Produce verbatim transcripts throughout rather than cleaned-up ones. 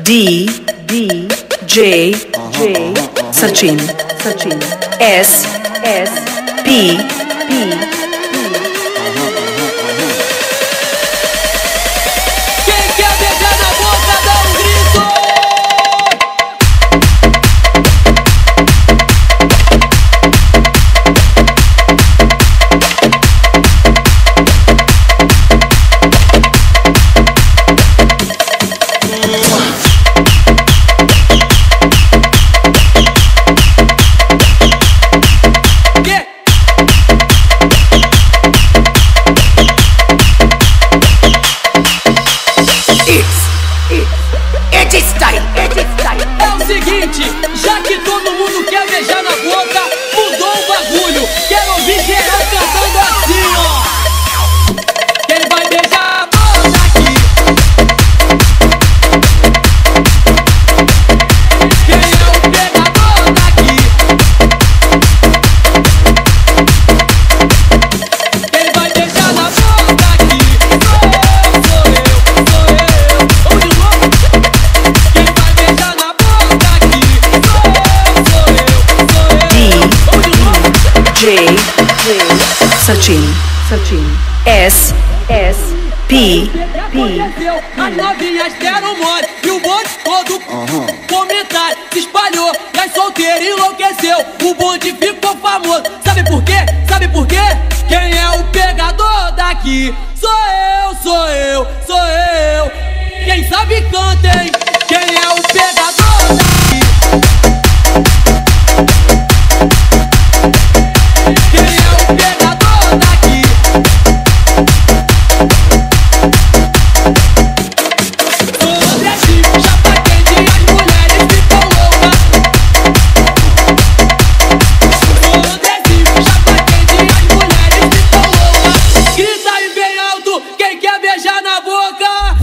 D D J J Sachin Sachin S S P P É o seguinte, já que todo mundo quer beijar na boca, mudou o bagulho. Quero ouvir geral cantando assim, ó. Quem vai beijar a boca aqui? Quem é o pegador daqui? Quem vai beijar na boca aqui? Sou eu, sou eu, sou eu. Ou de novo? Quem vai beijar na boca aqui? Sou eu, sou eu, sou eu. Ou de novo? J J Sachin Sachin S S P P As novinhas deram mole e o bonde todo comentário se espalhou e as solteiras enlouqueceu. O bonde ficou famoso. Sabe por quê? Sabe por quê? Quem é o pegador daqui? Sou eu, sou eu, sou eu. Quem sabe canta, hein? Quem é o pegador daqui? Quem é o pegador daqui? Sou desse chapa quente e as mulheres ficam loucas. Sou desse chapa quente e as mulheres ficam loucas. Grita aí bem alto quem quer beijar na boca.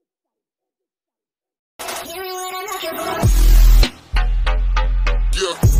Yeah.